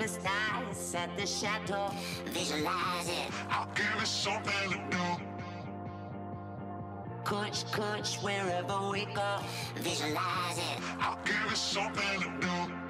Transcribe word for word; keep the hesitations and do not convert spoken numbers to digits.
Restless nights at the chateau. Visualize it. I'll give it something to do. Kush, kush, wherever we go. Visualize it. I'll give it something to do.